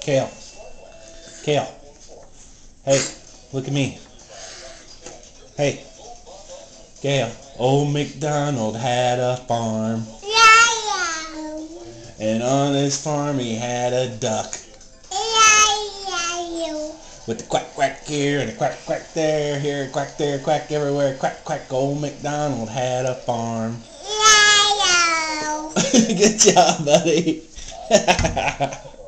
Cale. Cale. Hey, look at me. Hey, Cale. Old McDonald had a farm. And on his farm he had a duck. With the quack quack here and the quack quack there, here quack there, quack everywhere, quack quack. Old McDonald had a farm. Good job, buddy.